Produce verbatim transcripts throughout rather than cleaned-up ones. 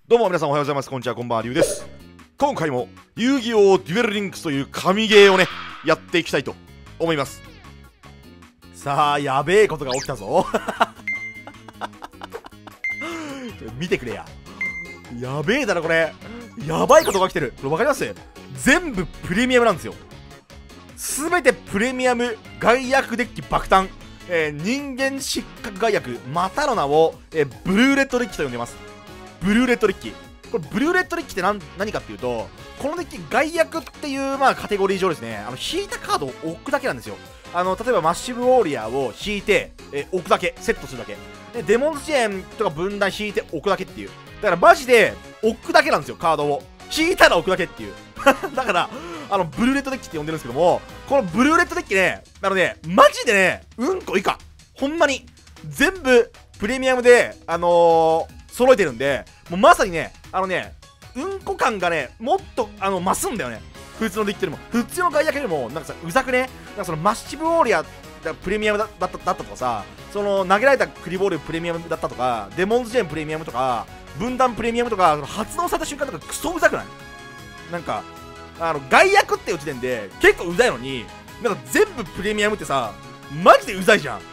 どうも皆さんおはようございます。こんにちは、こんばんは、りゅうです。今回も遊戯王デュエルリンクスという神ゲーをねやっていきたいと思います。さあ、やべえことが起きたぞ見てくれや。やべえだろこれ。やばいことが起きてる。これ分かります？全部プレミアムなんですよ。すべてプレミアム外役デッキ爆誕、えー、人間失格外役またの名を、えー、ブルーレッドデッキと呼んでます。ブルーレッドデッキ、これブルーレッドデッキって何, 何かっていうと、このデッキ外役っていう、まあ、カテゴリー上ですね、あの引いたカードを置くだけなんですよ。あの例えばマッシブウォーリアーを引いて、えー、置くだけ、セットするだけで、デモンズチェーンとか分断引いて置くだけっていう、だからマジで置くだけなんですよ。カードを引いたら置くだけっていうだからあのブルーレッドデッキって呼んでるんですけども、このブルーレッドデッキね、あのねマジでねうんこ以下、ほんまに全部プレミアムであのー揃えてるんで、もうまさにね、あのね、うんこ感がね、もっとあの増すんだよね。普通のデッキよりも、普通の外役よりも、なんかさ、うざくね、なんかそのマッシブウォーリアープレミアムだっただったとかさ、その投げられたクリボールプレミアムだったとか、デモンズチェーンプレミアムとか、分断プレミアムとか、その発動された瞬間とかクソうざくない？なんか、あの外役っていう時点で結構うざいのに、なんか全部プレミアムってさ、マジでうざいじゃん。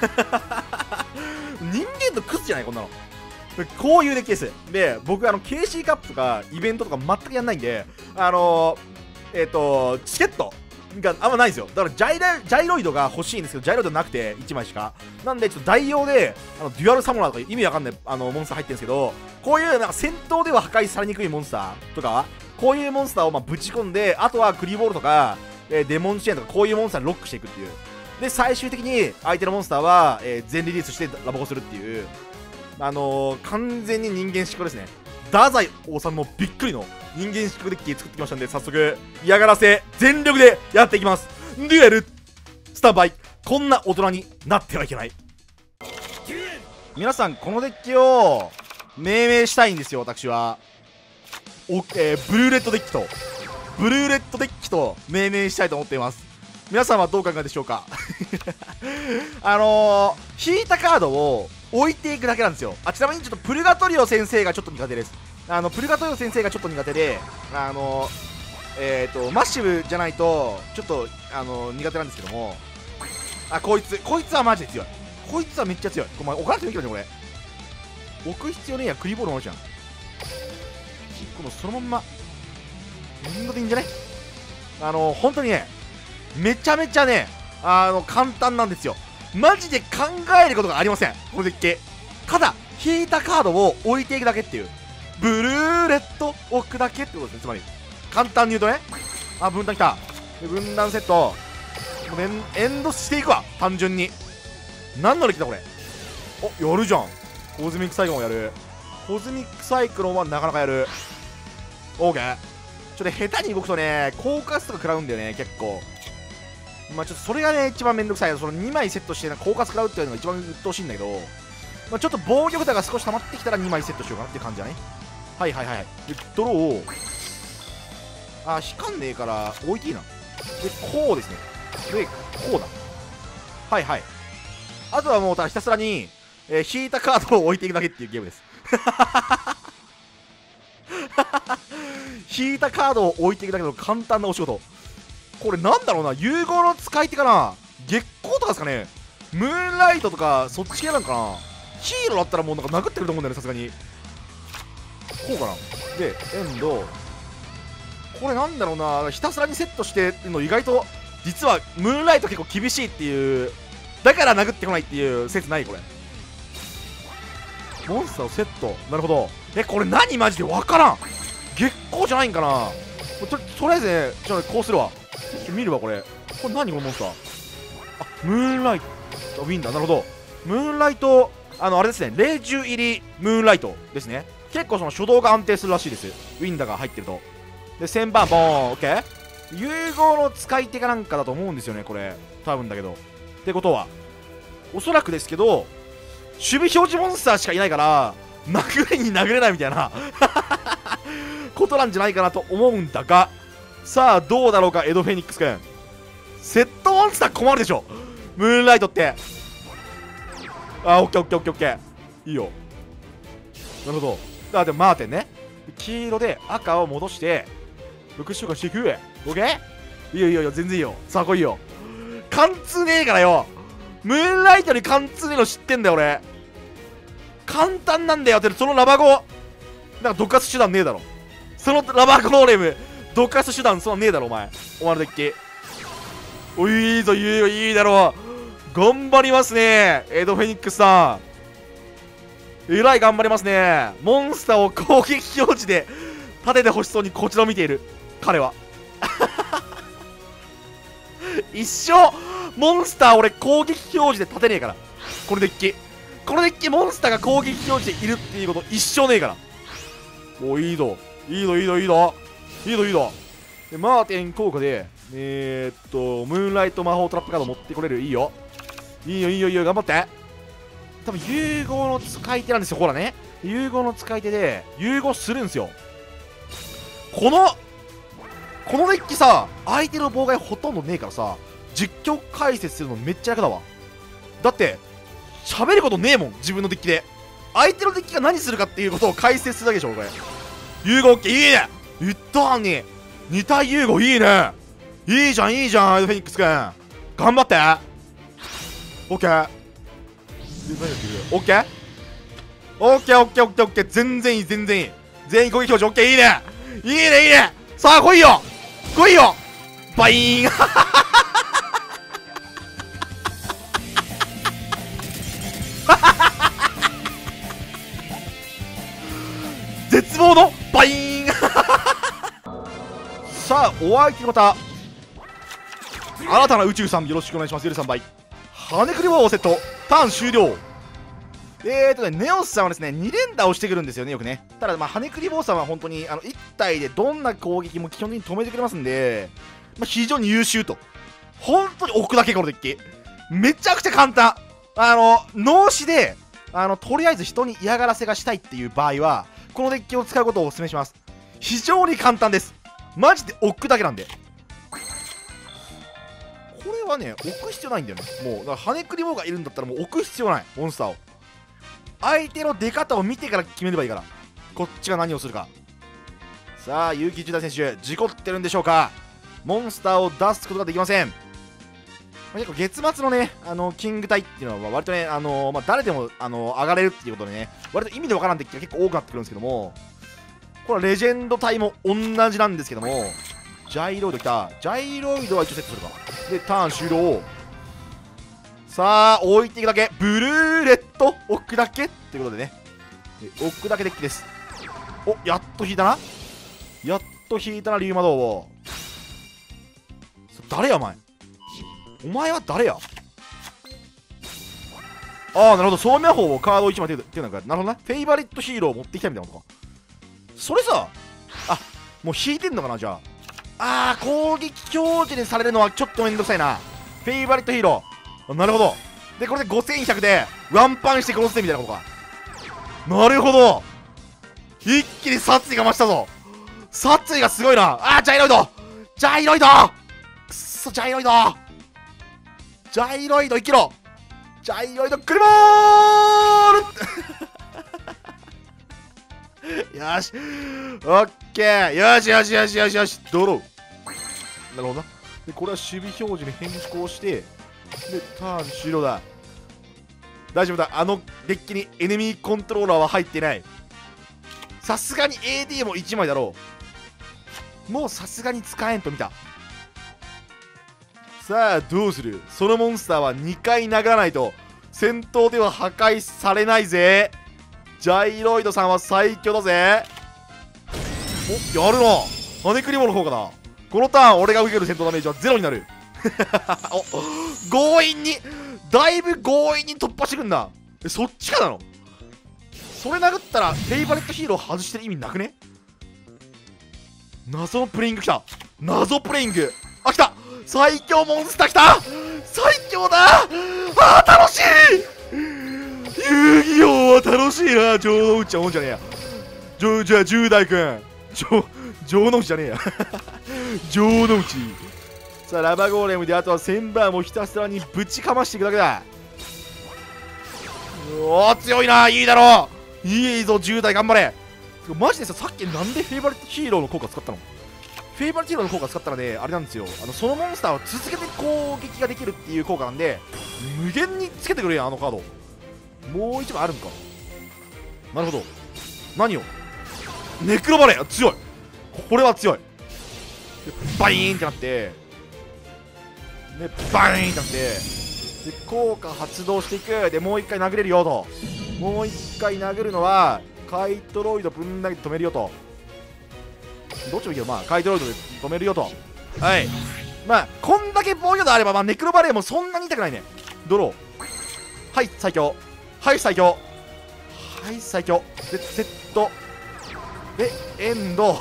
人間とクズじゃないこんなの。こういうデッキです。で、僕、あの、ケーシー カップとか、イベントとか全くやんないんで、あのー、えっ、ー、と、チケットがあんまないんですよ。だからジャイラ、ジャイロイドが欲しいんですけど、ジャイロイドなくて、いちまいしか。なんで、ちょっと代用で、あの、デュアルサモナーとか意味わかんない、あの、モンスター入ってるんですけど、こういう、なんか、戦闘では破壊されにくいモンスターとか、こういうモンスターを、まあ、ぶち込んで、あとはクリボールとか、えー、デモンチェーンとか、こういうモンスターにロックしていくっていう。で、最終的に、相手のモンスターは、えー、全リリースしてラボコするっていう、あのー、完全に人間失格ですね。太宰治もびっくりの人間失格デッキ作ってきましたんで、早速嫌がらせ全力でやっていきます。デュエルスタンバイ。こんな大人になってはいけない。皆さん、このデッキを命名したいんですよ。私はお、えー、ブルーレッドデッキとブルーレッドデッキと命名したいと思っています。皆さんはどう考えでしょうか？あのー、引いたカードを置いていくだけなんですよ。あ、ちなみにちょっとプルガトリオ先生がちょっと苦手です。あのプルガトリオ先生がちょっと苦手で、あのえっ、ー、とマッシブじゃないとちょっとあの苦手なんですけども、あ、こいつこいつはマジで強い。こいつはめっちゃ強い。お前置かなくてもいいけどね、これ置く必要ねえや。クリボールのじゃん。このそのまんま連動でいいんじゃね？あの本当にね、めちゃめちゃね、あの簡単なんですよ。マジで考えることがありません、このデッキ。ただ引いたカードを置いていくだけっていう、ブルーレッド置くだけってことですね。つまり簡単に言うとね、あ、分断きた。で分断セットもうエンエンドしていくわ。単純に何のデッキだこれ。お、やるじゃん。コズミックサイクロンをやる。コズミックサイクロンはなかなかやる。 OK。 ちょっと下手に動くとね、効果数とか食らうんだよね、結構。まあちょっとそれがね一番めんどくさい。そのにまいセットして効果食らうっていうのが一番鬱陶しいんだけど、まあ、ちょっと防御札が少し溜まってきたらにまいセットしようかなっていう感じだね。はいはいはい。でドローを、あ、引かんねえから置いていいな。でこうですね。でこうだ。はいはい。あとはもうただひたすらに、えー、引いたカードを置いていくだけっていうゲームです引いたカードを置いていくだけの簡単なお仕事。これなんだろうな、融合の使い手かな、月光とかですかね、ムーンライトとかそっち系なんかな。ヒーローだったらもうなんか殴ってくると思うんだよね、さすがに。こうかな。でエンド、これなんだろうな、ひたすらにセットしてるの意外と実はムーンライト結構厳しいっていう、だから殴ってこないっていう説ない？これモンスターをセット、なるほど。え、これ何マジで分からん。月光じゃないんかな。と, とりあえずね、ちょっとこうするわ。見るわこれ。これ何このモンスター。あ、ムーンライトウィンダー。なるほど。ムーンライト、あのあれですね、霊獣入りムーンライトですね。結構その初動が安定するらしいです。ウィンダーが入ってると。でせんばんボーン。オッケー。融合の使い手かなんかだと思うんですよね、これ多分だけど。ってことはおそらくですけど、守備表示モンスターしかいないから殴れに殴れないみたいなことなんじゃないかなと思うんだが、さあどうだろうか、エドフェニックス君。セットモンスター困るでしょ、ムーンライトって。あ、オッケーオッケーオッケーオッケー、いいよ。なるほど。 あでもマーテンね。黄色で赤を戻して復習化していく。オッケー。いいよいいよいいよ、全然いいよ。さあ来いよ。貫通ねえからよ。ムーンライトに貫通ねえの知ってんだよ俺。簡単なんだよって。そのラバゴなんか毒活手段ねえだろ。そのラバゴーレム毒活手段そんなねえだろお前。お前のデッキ。おいいぞ、いいよ、いいだろう。頑張りますねエドフェニックスさん。えらい頑張りますね。モンスターを攻撃表示で立ててほしそうにこちらを見ている彼は。一生モンスター俺攻撃表示で立てねえから。このデッキこのデッキモンスターが攻撃表示でいるっていうこと一生ねえから。おいいぞいいぞいいぞいいぞいいぞいいぞ。でマーテン効果でえー、っとムーンライト魔法トラップカード持ってこれる。いいよいいよいいよいいよ、頑張って。多分融合の使い手なんですよ。ほらね、融合の使い手で融合するんですよ。このこのデッキさ、相手の妨害ほとんどねえからさ、実況解説するのめっちゃ楽だわ。だって喋ることねえもん自分のデッキで。相手のデッキが何するかっていうことを解説するだけでしょこれ。融合 OK いいね。言ったのにに体融合いいね。いいじゃんいいじゃんエドフェニックスくん頑張って。 OK OK OKOKOKOK 全然いい全然いい。全員攻撃表示 OK いいねいいねいいね。さあ来いよ来いよバイーン。絶望のバイーン。さあお相手の方新たな宇宙さんよろしくお願いします。ゆるさん倍跳ねくり棒セットターン終了。えーとね、ネオスさんはですね、に連打をしてくるんですよね、よくね。ただ、まあ、跳ねくり棒さんは本当に、あの、いち体でどんな攻撃も基本的に止めてくれますんで、まあ、非常に優秀と。本当に置くだけ、このデッキ。めちゃくちゃ簡単。あの、脳死で、あの、とりあえず人に嫌がらせがしたいっていう場合は、このデッキを使うことをお勧めします。非常に簡単です。マジで置くだけなんで。これはね、置く必要ないんだよね。もう、だから跳ねくり棒がいるんだったらもう置く必要ない。モンスターを。相手の出方を見てから決めればいいから。こっちが何をするか。さあ結城十大選手事故ってるんでしょうか。モンスターを出すことができません。結構月末のねあのキング隊っていうのは割とねあのー、まあ、誰でもあのー、上がれるっていうことでね割と意味でわからんデッキが結構多くなってくるんですけども、これはレジェンド隊も同じなんですけども、ジャイロイドきた。ジャイロイドは一応セットするか。でターン終了。さあ置いていくだけ。ブルーレット置くだけっていうことでね、置くだけデッキです。おやっと引いたなやっと引いたなリュウマドウを。誰やお前お前は誰や。ああなるほど、総名法をカードいちまい手手なんかなるほどな。フェイバリットヒーローを持ってきたみたいなことか。それさあもう引いてんのかな。じゃああー攻撃表示にされるのはちょっとめんどくさいな。フェイバリットヒーローなるほど。でこれでごせんひゃくでワンパンして殺すみたいなことか。なるほど、一気に殺意が増したぞ。殺意がすごいな。あージャイロイドジャイロイドくっそジャイロイドジャイロイド生きろジャイロイドクリボールよしオッケーよしよしよしよしよしドロー。なるほどな。でこれは守備表示に変更してでターン終了だ。大丈夫だ。あのデッキにエネミーコントローラーは入ってない。さすがに エーディー もいちまいだろう。もうさすがに使えんと見た。さあどうする。そのモンスターはにかい殴らないと戦闘では破壊されないぜ。ジャイロイドさんは最強だぜ。おやるな。跳ねくり棒の方かな。このターン俺が受ける戦闘ダメージはゼロになる。お強引にだいぶ強引に突破してくんな。えそっちかなの。それ殴ったらフェイバリットヒーロー外してる意味なくね。謎のプレイング来た。謎プレイングあ来た。最強モンスター来た。最強だ。あー楽しい。遊戯王は楽しいな。城之内はもんじゃねえや。じゃじゃあじゅう代くん城城之内じゃねえや。城之内。さあラバゴーレムであとはセンバーもひたすらにぶちかましていくだけだ。おお強いな。いいだろう。いいぞじゅう代頑張れ。 マジでさ、さっきなんでフェイバリットヒーローの効果使ったの？フェイバリットヒーローの効果使ったらね、あれなんですよ、あのそのモンスターを続けて攻撃ができるっていう効果なんで、無限につけてくれよ、あのカード。もう一枚あるんか。なるほど。何をネクロバレー強い。これは強い。でバイーンってなって、でバイーンってなって、で効果発動していく。でもう一回殴れるよと。もう一回殴るのはカイトロイドぶん投げて止めるよと。どっちもいいけど、まあカイトロイドで止めるよと。はい、まあこんだけ防御度あれば、まあネクロバレーもそんなに痛くないね。ドロー。はい最強。はい最強。はい最強。でセットでエンド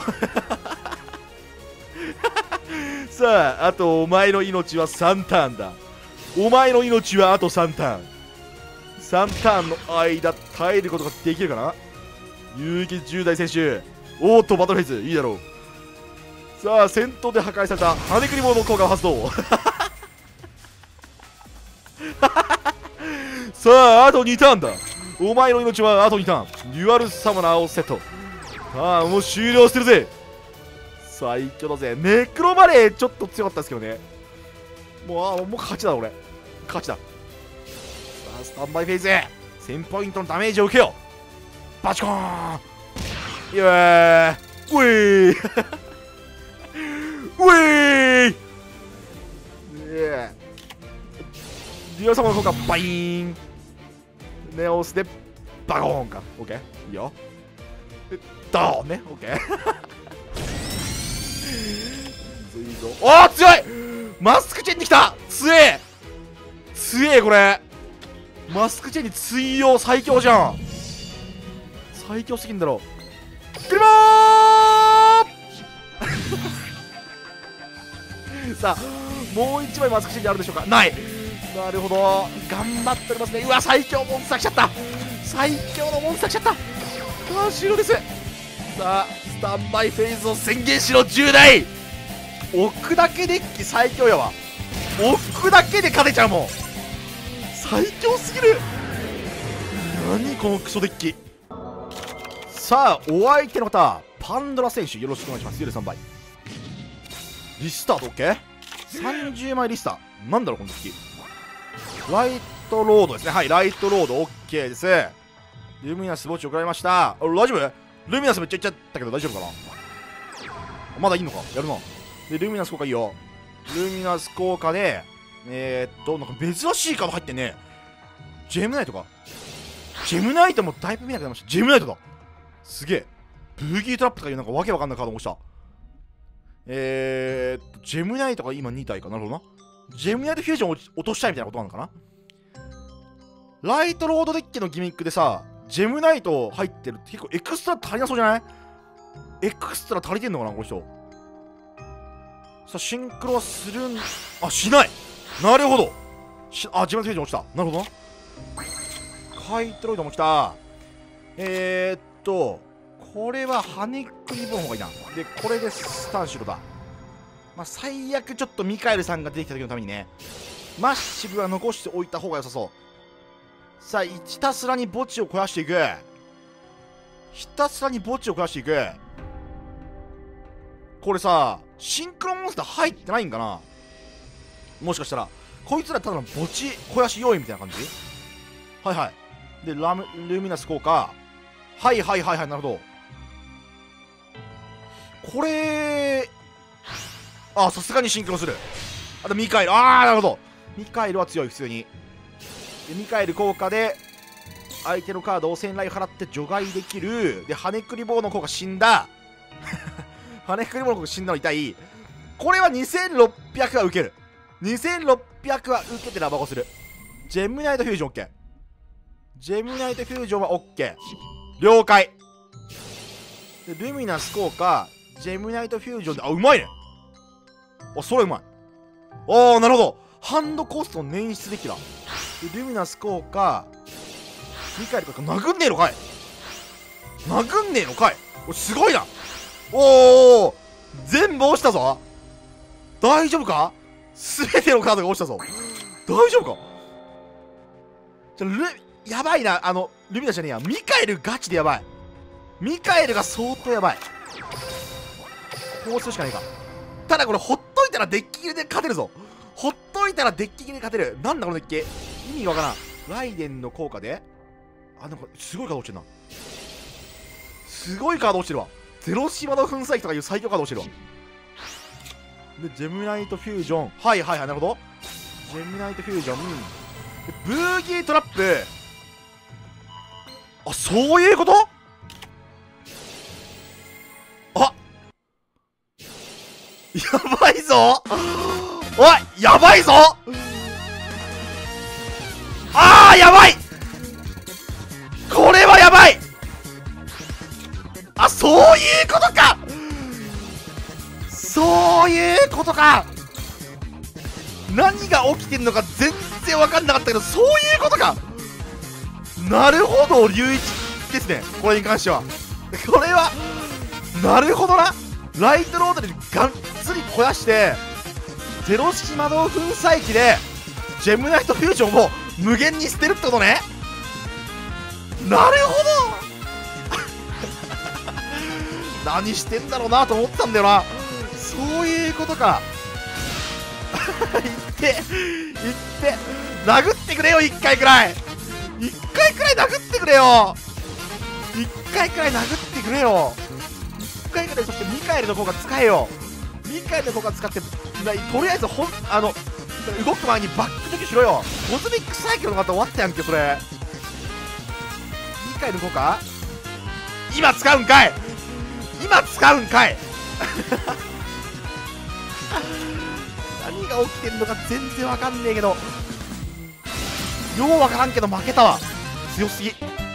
さあ、あとお前の命はさんターンだ。お前の命はあとさんターン。さんターンの間耐えることができるかな。遊撃じゅう代選手、おーっとバトルフェイズいいだろう。さあ戦闘で破壊されたハネクリボーの効果を発動さああとにターンだ。お前の命はあとにターン。デュアルサモナーをセット。さあもう終了してるぜ。最強だぜ。ネクロバレーちょっと強かったですけどね。もうあもう勝ちだ俺。勝ちだ。さあスタンバイフェイズ、せんポイントのダメージを受けよう。バチコーン。イエーイウィーウィーデュアルサモナーの効果バイーン。ネオスでバゴーンか。オッケーいいよ。でドーンね。オッケーおー強い。マスクチェンに来た。強え強え。これマスクチェンに追用最強じゃん。最強すぎんだろ。クリボーさあもう一枚マスクチェンにあるでしょうか。ない。なるほど頑張っておりますね。うわ最強モンスター来ちゃった。最強のモンスター来ちゃった。あー終了です。さあスタンバイフェイズを宣言しろじゅう代。置くだけデッキ最強やわ。置くだけで勝てちゃうもん。最強すぎる。何このクソデッキ。さあお相手の方パンドラ選手よろしくお願いします。ゆるさんばいリスタート OK。 さんじゅうまいリスター。なんだろうこのデッキ。ライトロードですね。はいライトロード OK です。ルミナス墓地送られました。あ大丈夫。ルミナスめっちゃいっちゃったけど大丈夫かな。まだいいのか。やるな。でルミナス効果いいよ。ルミナス効果でえー、っとなんか珍しいカード入ってんね。ジェムナイトか。ジェムナイトもだいぶ見なくなりました。ジェムナイトだ。すげえ。ブギートラップとかいうなんかわけわかんないカードもした。えー、っとジェムナイトが今に体か。なるほどな。ジェムナイトフュージョンを落としたいみたいなことなのかな。ライトロードデッキのギミックでさジェムナイト入ってるって結構エクストラ足りなそうじゃない。エクストラ足りてんのかなこの人。さあシンクロはするんあしない。なるほどしあ自分のフュージョン落ちた。なるほどな。カイトロイドも来た。えー、っとこれはハネクリボンの方がいいな。でこれでスタンシロだ。まあ最悪ちょっとミカエルさんが出てきた時のためにねマッシブは残しておいた方が良さそう。さあひたすらに墓地を肥やしていく。ひたすらに墓地を肥やしていく。これさシンクロモンスター入ってないんかな。もしかしたらこいつらただの墓地肥やし要員みたいな感じ。はいはいでラムルミナス効果。はいはいはいはいなるほど。これあさすがにシンクロする。あとミカエルああなるほど。ミカエルは強い普通に。でミカエル効果で相手のカードをせんライフ払って除外できる。でハネクリボーの効果死んだハネクリボーの効果死んだの痛い。これはにせんろっぴゃくは受ける。にせんろっぴゃくは受けてラバコする。ジェムナイトフュージョン OK。 ジェムナイトフュージョンは OK 了解。でルミナス効果ジェムナイトフュージョンであうまいね。あそれうまい。ああなるほど。ハンドコストの捻出できた。でルミナス効果ミカエルか殴んねえのかい。殴んねえのかい。おすごいな。おお全部押したぞ。大丈夫か。全てのカードが押したぞ。大丈夫か。じゃルやばいな。あのルミナスじゃねえやミカエルガチでやばい。 ミカエルが相当やばい。こうするしかないか。ただこれほっといたらデッキ切れで勝てるぞ。ほっといたらデッキ切れで勝てる。なんだこのデッキ、意味がわからん。ライデンの効果で、あ、なんかすごいカード落ちてるな。すごいカード落ちてるわ。ゼロシマの粉砕機とかいう最強カード落ちてるわ。でジェムナイトフュージョン、はいはいはい、なるほど。ジェムナイトフュージョンでブーギートラップ。あ、そういうこと。あ、やばいぞ。おい、やばいぞ。あー、やばい。これはやばい。あ、そういうことか。そういうことか。何が起きてんのか全然分かんなかったけど、そういうことか。なるほど、龍一ですね、これに関しては。これはなるほどな。ライトロードでがっつり肥やしてゼロ式魔導粉砕機でジェムナイトフュージョンを無限に捨てるってことね。なるほど何してんだろうなと思ってたんだよな。そういうことか。言って言って殴ってくれよ、いっかいくらい。いっかいくらい殴ってくれよ。いっかいくらい殴ってくれよ。いっかいくらい。そしてミカエルの効果使えよ。ミカエルの効果使って、とりあえずほんあの動く前にバック除去しろよ。コズミックサイクルの方終わったやんけそれ。ミカエルの効果今使うんかい。今使うんかい。何が起きてんのか全然わかんねえけど、ようわからんけど負けたわ。強すぎ。